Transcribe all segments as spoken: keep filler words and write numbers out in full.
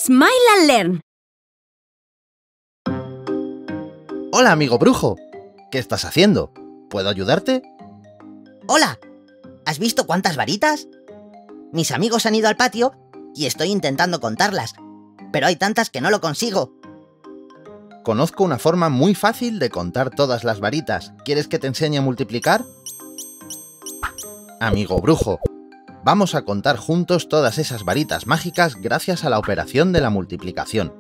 Smile and Learn. Hola, amigo brujo. ¿Qué estás haciendo? ¿Puedo ayudarte? ¡Hola! ¿Has visto cuántas varitas? Mis amigos han ido al patio y estoy intentando contarlas, pero hay tantas que no lo consigo. Conozco una forma muy fácil de contar todas las varitas. ¿Quieres que te enseñe a multiplicar? Amigo brujo, vamos a contar juntos todas esas varitas mágicas gracias a la operación de la multiplicación.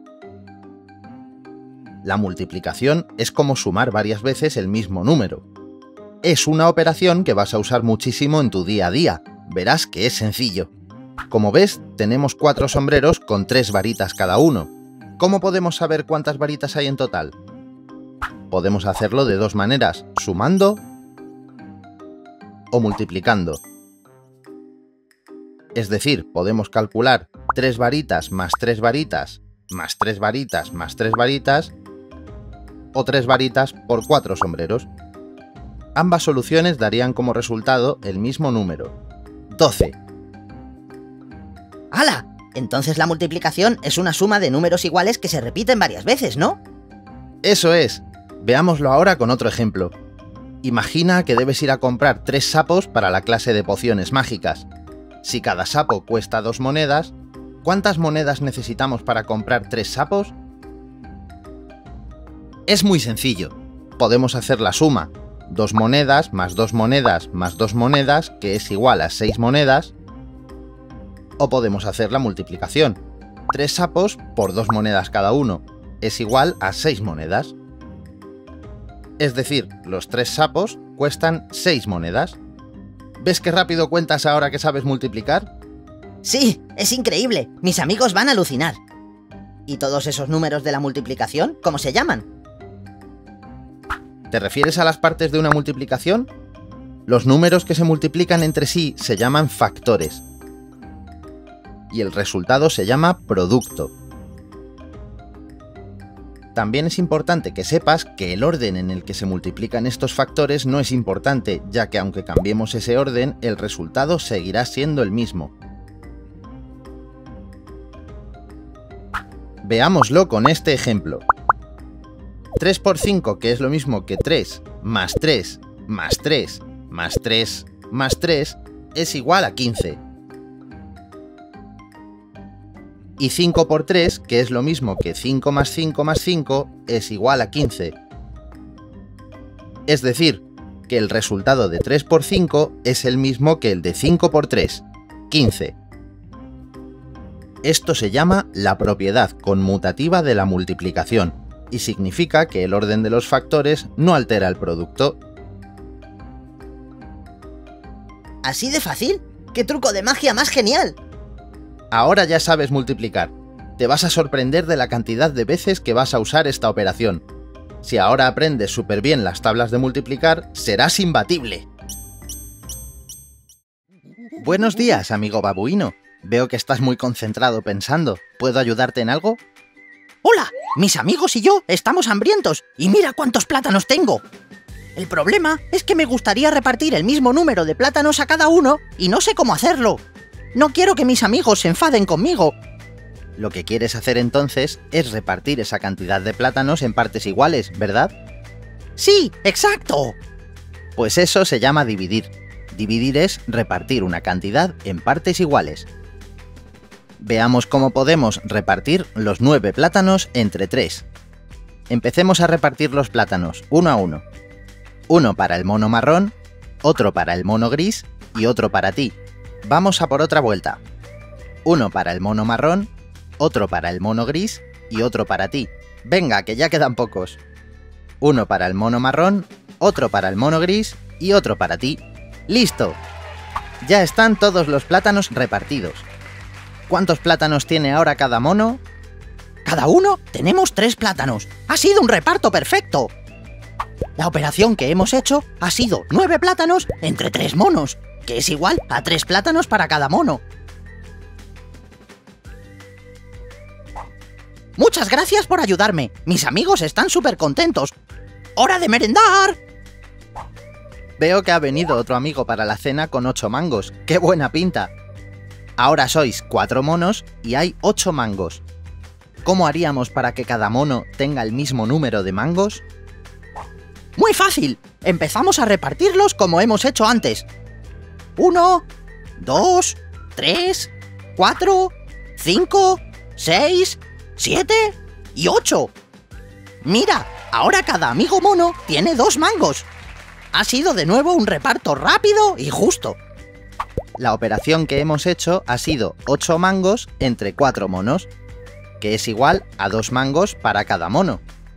La multiplicación es como sumar varias veces el mismo número. Es una operación que vas a usar muchísimo en tu día a día. Verás que es sencillo. Como ves, tenemos cuatro sombreros con tres varitas cada uno. ¿Cómo podemos saber cuántas varitas hay en total? Podemos hacerlo de dos maneras, sumando o multiplicando. Es decir, podemos calcular tres varitas más tres varitas más tres varitas más tres varitas o tres varitas por cuatro sombreros. Ambas soluciones darían como resultado el mismo número, doce. ¡Hala! Entonces la multiplicación es una suma de números iguales que se repiten varias veces, ¿no? Eso es. Veámoslo ahora con otro ejemplo. Imagina que debes ir a comprar tres sapos para la clase de pociones mágicas. Si cada sapo cuesta dos monedas, ¿cuántas monedas necesitamos para comprar tres sapos? Es muy sencillo. Podemos hacer la suma. Dos monedas más dos monedas más dos monedas, que es igual a seis monedas. O podemos hacer la multiplicación. Tres sapos por dos monedas cada uno, es igual a seis monedas. Es decir, los tres sapos cuestan seis monedas. ¿Ves qué rápido cuentas ahora que sabes multiplicar? Sí, es increíble. Mis amigos van a alucinar. ¿Y todos esos números de la multiplicación, cómo se llaman? ¿Te refieres a las partes de una multiplicación? Los números que se multiplican entre sí se llaman factores. Y el resultado se llama producto. También es importante que sepas que el orden en el que se multiplican estos factores no es importante, ya que aunque cambiemos ese orden, el resultado seguirá siendo el mismo. Veámoslo con este ejemplo. tres por cinco, que es lo mismo que tres, más tres, más tres, más tres, más tres, es igual a quince. Y cinco por tres, que es lo mismo que cinco más cinco más cinco, es igual a quince. Es decir, que el resultado de tres por cinco es el mismo que el de cinco por tres, quince. Esto se llama la propiedad conmutativa de la multiplicación, y significa que el orden de los factores no altera el producto. ¿Así de fácil? ¡Qué truco de magia más genial! Ahora ya sabes multiplicar. Te vas a sorprender de la cantidad de veces que vas a usar esta operación. Si ahora aprendes súper bien las tablas de multiplicar, serás imbatible. Buenos días, amigo babuino. Veo que estás muy concentrado pensando. ¿Puedo ayudarte en algo? ¡Hola! Mis amigos y yo estamos hambrientos y mira cuántos plátanos tengo. El problema es que me gustaría repartir el mismo número de plátanos a cada uno y no sé cómo hacerlo. No quiero que mis amigos se enfaden conmigo. Lo que quieres hacer entonces es repartir esa cantidad de plátanos en partes iguales, ¿verdad? ¡Sí, exacto! Pues eso se llama dividir. Dividir es repartir una cantidad en partes iguales. Veamos cómo podemos repartir los nueve plátanos entre tres. Empecemos a repartir los plátanos uno a uno. Uno para el mono marrón, otro para el mono gris y otro para ti. Vamos a por otra vuelta. Uno para el mono marrón, otro para el mono gris y otro para ti. Venga, que ya quedan pocos. Uno para el mono marrón, otro para el mono gris y otro para ti. ¡Listo! Ya están todos los plátanos repartidos. ¿Cuántos plátanos tiene ahora cada mono? Cada uno tenemos tres plátanos. ¡Ha sido un reparto perfecto! La operación que hemos hecho ha sido nueve plátanos entre tres monos, que es igual a tres plátanos para cada mono. Muchas gracias por ayudarme. Mis amigos están súper contentos. ¡Hora de merendar! Veo que ha venido otro amigo para la cena con ocho mangos. ¡Qué buena pinta! Ahora sois cuatro monos y hay ocho mangos. ¿Cómo haríamos para que cada mono tenga el mismo número de mangos? ¡Muy fácil! Empezamos a repartirlos como hemos hecho antes. Uno, dos, tres, cuatro, cinco, seis, siete y ocho. ¡Mira! Ahora cada amigo mono tiene dos mangos. Ha sido de nuevo un reparto rápido y justo. La operación que hemos hecho ha sido ocho mangos entre cuatro monos, que es igual a dos mangos para cada mono.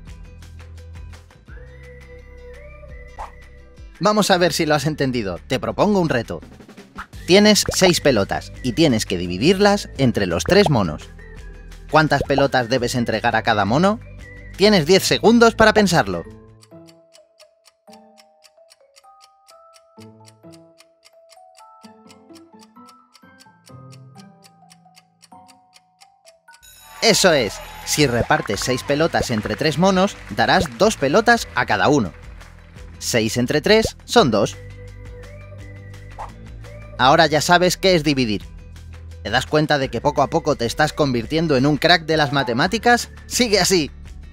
Vamos a ver si lo has entendido. Te propongo un reto. Tienes seis pelotas y tienes que dividirlas entre los tres monos. ¿Cuántas pelotas debes entregar a cada mono? Tienes diez segundos para pensarlo. Eso es, si repartes seis pelotas entre tres monos, darás dos pelotas a cada uno. seis entre tres son dos. Ahora ya sabes qué es dividir. ¿Te das cuenta de que poco a poco te estás convirtiendo en un crack de las matemáticas? ¡Sigue así!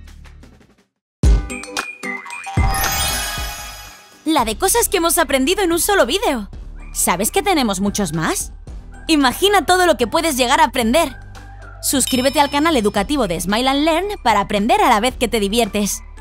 La de cosas que hemos aprendido en un solo vídeo. ¿Sabes que tenemos muchos más? Imagina todo lo que puedes llegar a aprender. Suscríbete al canal educativo de Smile and Learn para aprender a la vez que te diviertes.